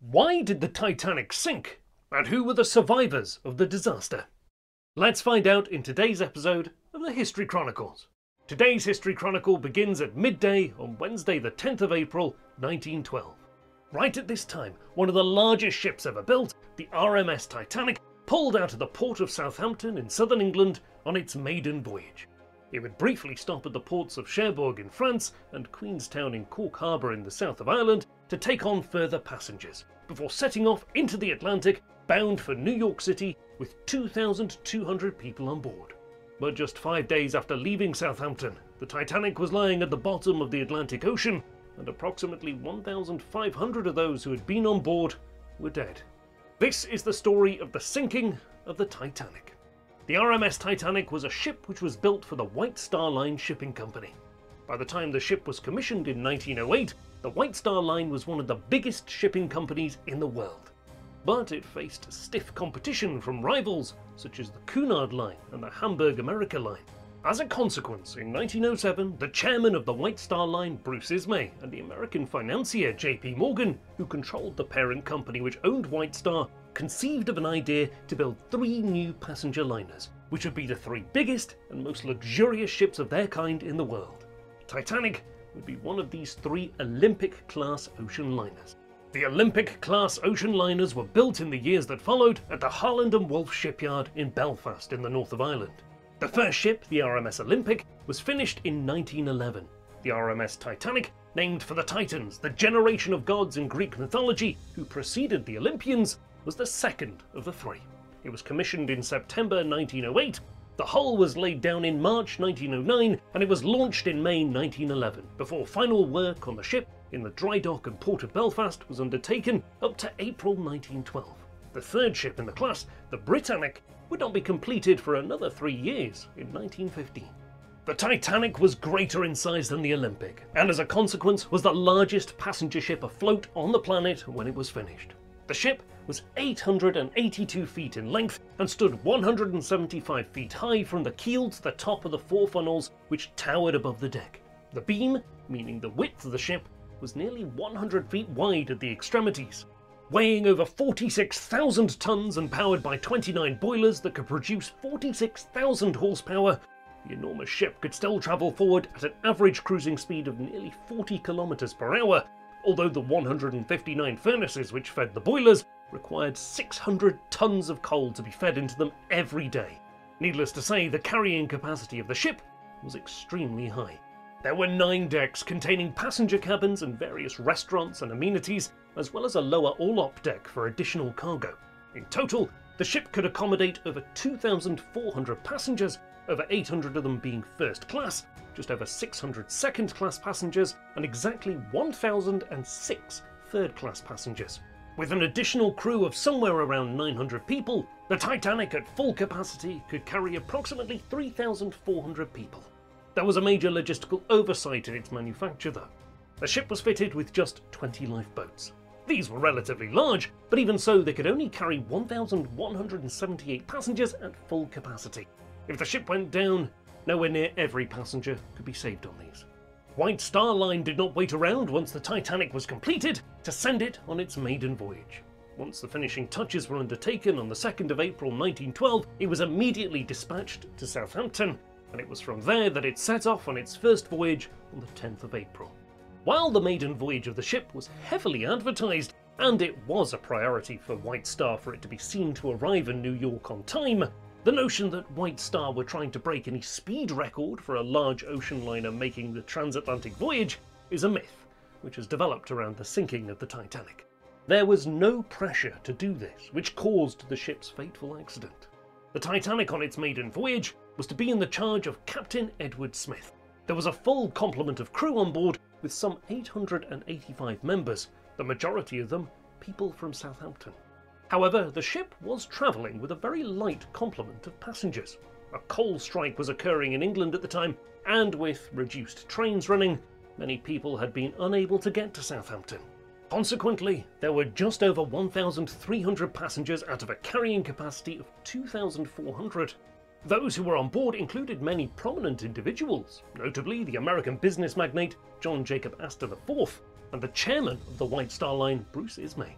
Why did the Titanic sink? And who were the survivors of the disaster? Let's find out in today's episode of the History Chronicles. Today's History Chronicle begins at midday on Wednesday the 10th of April 1912. Right at this time, one of the largest ships ever built, the RMS Titanic, pulled out of the port of Southampton in southern England on its maiden voyage. It would briefly stop at the ports of Cherbourg in France and Queenstown in Cork Harbour in the south of Ireland to take on further passengers, before setting off into the Atlantic, bound for New York City with 2,200 people on board. But just 5 days after leaving Southampton, the Titanic was lying at the bottom of the Atlantic Ocean, and approximately 1,500 of those who had been on board were dead. This is the story of the sinking of the Titanic. The RMS Titanic was a ship which was built for the White Star Line shipping company. By the time the ship was commissioned in 1908, the White Star Line was one of the biggest shipping companies in the world. But it faced stiff competition from rivals such as the Cunard Line and the Hamburg America Line. As a consequence, in 1907, the chairman of the White Star Line, Bruce Ismay, and the American financier J.P. Morgan, who controlled the parent company which owned White Star, conceived of an idea to build 3 new passenger liners, which would be the 3 biggest and most luxurious ships of their kind in the world. Titanic would be one of these 3 Olympic-class ocean liners. The Olympic-class ocean liners were built in the years that followed at the Harland and Wolff shipyard in Belfast in the north of Ireland. The first ship, the RMS Olympic, was finished in 1911. The RMS Titanic, named for the Titans, the generation of gods in Greek mythology who preceded the Olympians, was the second of the 3. It was commissioned in September 1908, the hull was laid down in March 1909, and it was launched in May 1911, before final work on the ship in the dry dock and port of Belfast was undertaken up to April 1912. The third ship in the class, the Britannic, would not be completed for another 3 years in 1915. The Titanic was greater in size than the Olympic, and as a consequence was the largest passenger ship afloat on the planet when it was finished. The ship was 882 feet in length and stood 175 feet high from the keel to the top of the 4 funnels which towered above the deck. The beam, meaning the width of the ship, was nearly 100 feet wide at the extremities. Weighing over 46,000 tons and powered by 29 boilers that could produce 46,000 horsepower, the enormous ship could still travel forward at an average cruising speed of nearly 40 kilometers per hour, although the 159 furnaces which fed the boilers required 600 tons of coal to be fed into them every day. Needless to say, the carrying capacity of the ship was extremely high. There were 9 decks containing passenger cabins and various restaurants and amenities, as well as a lower all-op deck for additional cargo. In total, the ship could accommodate over 2,400 passengers, over 800 of them being first class, just over 600 second-class passengers, and exactly 1,006 third-class passengers. With an additional crew of somewhere around 900 people, the Titanic at full capacity could carry approximately 3,400 people. There was a major logistical oversight in its manufacture though. The ship was fitted with just 20 lifeboats. These were relatively large, but even so they could only carry 1,178 passengers at full capacity. If the ship went down, nowhere near every passenger could be saved on these. White Star Line did not wait around once the Titanic was completed to send it on its maiden voyage. Once the finishing touches were undertaken on the 2nd of April 1912, it was immediately dispatched to Southampton, and it was from there that it set off on its first voyage on the 10th of April. While the maiden voyage of the ship was heavily advertised, and it was a priority for White Star for it to be seen to arrive in New York on time, the notion that White Star were trying to break any speed record for a large ocean liner making the transatlantic voyage is a myth, which has developed around the sinking of the Titanic. There was no pressure to do this, which caused the ship's fateful accident. The Titanic on its maiden voyage was to be in the charge of Captain Edward Smith. There was a full complement of crew on board with some 885 members, the majority of them people from Southampton. However, the ship was travelling with a very light complement of passengers. A coal strike was occurring in England at the time, and with reduced trains running, many people had been unable to get to Southampton. Consequently, there were just over 1,300 passengers out of a carrying capacity of 2,400. Those who were on board included many prominent individuals, notably the American business magnate John Jacob Astor IV and the chairman of the White Star Line, Bruce Ismay.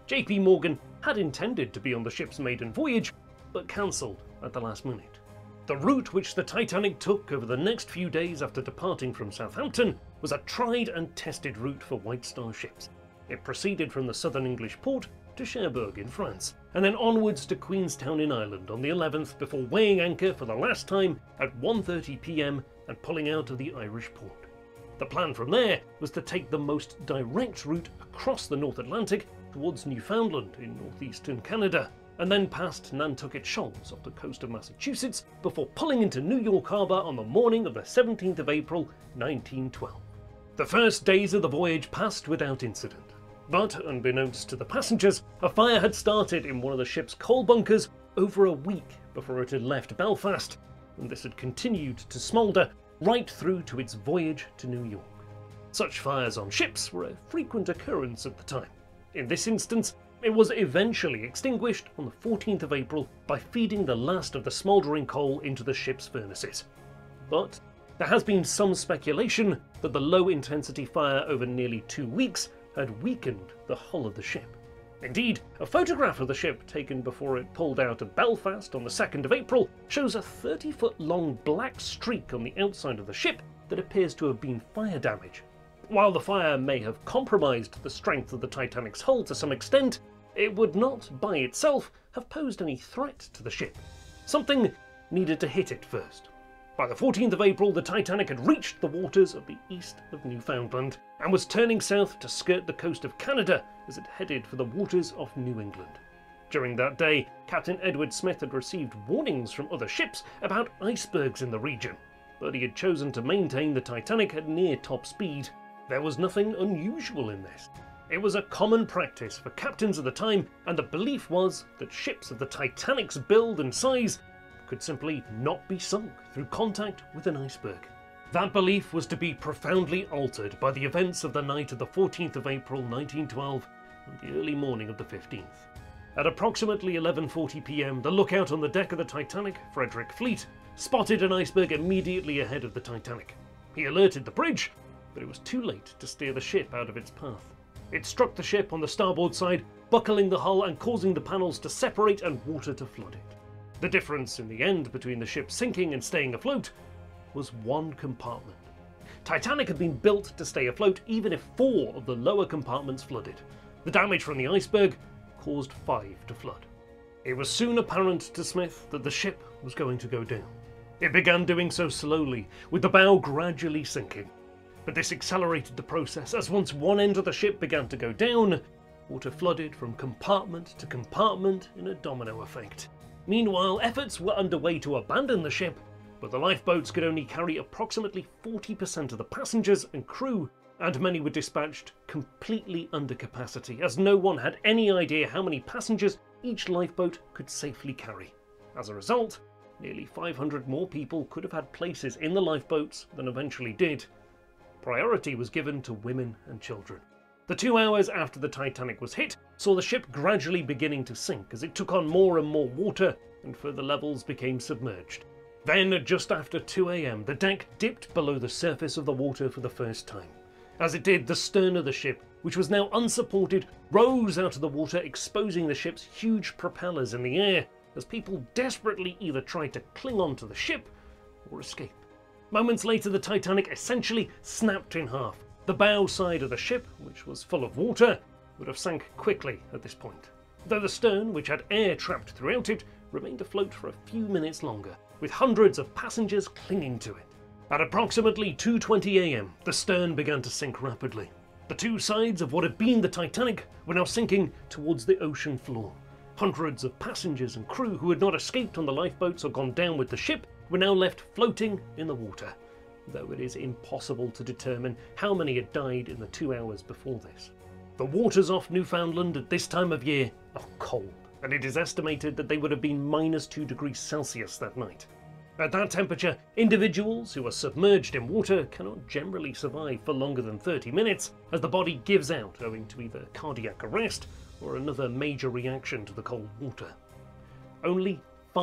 JP Morgan had intended to be on the ship's maiden voyage, but cancelled at the last minute. The route which the Titanic took over the next few days after departing from Southampton was a tried and tested route for White Star ships. It proceeded from the southern English port to Cherbourg in France, and then onwards to Queenstown in Ireland on the 11th before weighing anchor for the last time at 1:30 p.m. and pulling out of the Irish port. The plan from there was to take the most direct route across the North Atlantic towards Newfoundland in northeastern Canada, and then past Nantucket Shoals off the coast of Massachusetts before pulling into New York Harbor on the morning of the 17th of April 1912. The first days of the voyage passed without incident. But, unbeknownst to the passengers, a fire had started in one of the ship's coal bunkers over a week before it had left Belfast, and this had continued to smoulder right through to its voyage to New York. Such fires on ships were a frequent occurrence at the time. In this instance, it was eventually extinguished on the 14th of April by feeding the last of the smouldering coal into the ship's furnaces. But there has been some speculation that the low-intensity fire over nearly 2 weeks had weakened the hull of the ship. Indeed, a photograph of the ship taken before it pulled out of Belfast on the 2nd of April shows a 30-foot-long black streak on the outside of the ship that appears to have been fire damage. While the fire may have compromised the strength of the Titanic's hull to some extent, it would not, by itself, have posed any threat to the ship. Something needed to hit it first. By the 14th of April, the Titanic had reached the waters of the east of Newfoundland and was turning south to skirt the coast of Canada as it headed for the waters off New England. During that day, Captain Edward Smith had received warnings from other ships about icebergs in the region, but he had chosen to maintain the Titanic at near top speed. There was nothing unusual in this. It was a common practice for captains of the time, and the belief was that ships of the Titanic's build and size could simply not be sunk through contact with an iceberg. That belief was to be profoundly altered by the events of the night of the 14th of April 1912 and the early morning of the 15th. At approximately 11:40 p.m, the lookout on the deck of the Titanic, Frederick Fleet, spotted an iceberg immediately ahead of the Titanic. He alerted the bridge, but it was too late to steer the ship out of its path. It struck the ship on the starboard side, buckling the hull and causing the panels to separate and water to flood it. The difference in the end between the ship sinking and staying afloat was one compartment. Titanic had been built to stay afloat even if 4 of the lower compartments flooded. The damage from the iceberg caused 5 to flood. It was soon apparent to Smith that the ship was going to go down. It began doing so slowly, with the bow gradually sinking. But this accelerated the process, as once one end of the ship began to go down, water flooded from compartment to compartment in a domino effect. Meanwhile, efforts were underway to abandon the ship, but the lifeboats could only carry approximately 40% of the passengers and crew, and many were dispatched completely under capacity, as no one had any idea how many passengers each lifeboat could safely carry. As a result, nearly 500 more people could have had places in the lifeboats than eventually did. Priority was given to women and children. The 2 hours after the Titanic was hit saw the ship gradually beginning to sink as it took on more and more water and further levels became submerged. Then, just after 2 a.m, the deck dipped below the surface of the water for the first time. As it did, the stern of the ship, which was now unsupported, rose out of the water, exposing the ship's huge propellers in the air as people desperately either tried to cling on to the ship or escape. Moments later, the Titanic essentially snapped in half. The bow side of the ship, which was full of water, would have sank quickly at this point, though the stern, which had air trapped throughout it, remained afloat for a few minutes longer, with hundreds of passengers clinging to it. At approximately 2:20 a.m, the stern began to sink rapidly. The 2 sides of what had been the Titanic were now sinking towards the ocean floor. Hundreds of passengers and crew who had not escaped on the lifeboats or gone down with the ship were now left floating in the water, though it is impossible to determine how many had died in the 2 hours before this. The waters off Newfoundland at this time of year are cold, and it is estimated that they would have been -2 degrees Celsius that night. At that temperature, individuals who are submerged in water cannot generally survive for longer than 30 minutes, as the body gives out owing to either cardiac arrest or another major reaction to the cold water. Only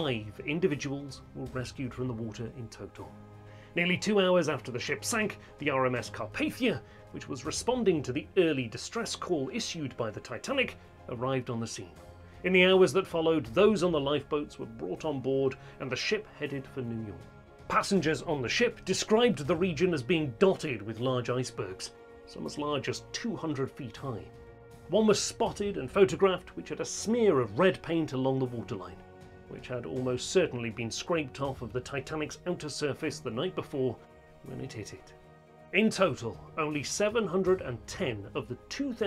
5 individuals were rescued from the water in total. Nearly 2 hours after the ship sank, the RMS Carpathia, which was responding to the early distress call issued by the Titanic, arrived on the scene. In the hours that followed, those on the lifeboats were brought on board and the ship headed for New York. Passengers on the ship described the region as being dotted with large icebergs, some as large as 200 feet high. One was spotted and photographed which had a smear of red paint along the waterline, which had almost certainly been scraped off of the Titanic's outer surface the night before when it hit it. In total, only 710 of the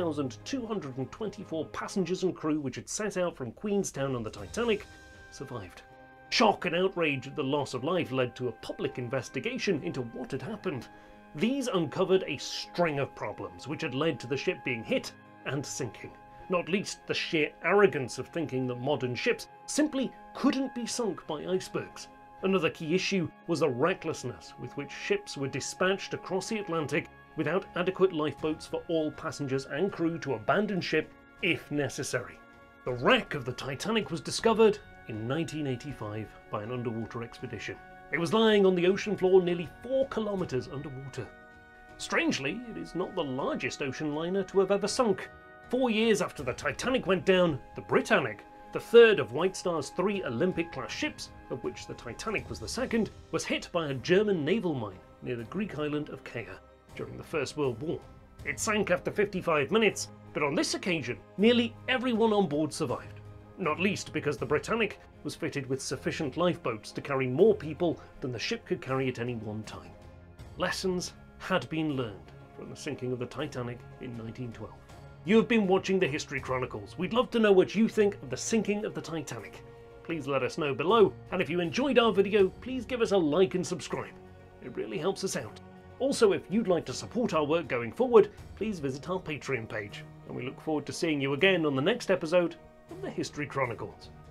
2,224 passengers and crew which had set out from Queenstown on the Titanic survived. Shock and outrage at the loss of life led to a public investigation into what had happened. These uncovered a string of problems which had led to the ship being hit and sinking, not least the sheer arrogance of thinking that modern ships simply couldn't be sunk by icebergs. Another key issue was the recklessness with which ships were dispatched across the Atlantic without adequate lifeboats for all passengers and crew to abandon ship if necessary. The wreck of the Titanic was discovered in 1985 by an underwater expedition. It was lying on the ocean floor nearly 4 kilometers underwater. Strangely, it is not the largest ocean liner to have ever sunk. 4 years after the Titanic went down, the Britannic, the third of White Star's 3 Olympic-class ships, of which the Titanic was the second, was hit by a German naval mine near the Greek island of Kea during the First World War. It sank after 55 minutes, but on this occasion, nearly everyone on board survived. Not least because the Britannic was fitted with sufficient lifeboats to carry more people than the ship could carry at any one time. Lessons had been learned from the sinking of the Titanic in 1912. You have been watching the History Chronicles. We'd love to know what you think of the sinking of the Titanic. Please let us know below, and if you enjoyed our video, please give us a like and subscribe. It really helps us out. Also, if you'd like to support our work going forward, please visit our Patreon page, and we look forward to seeing you again on the next episode of the History Chronicles.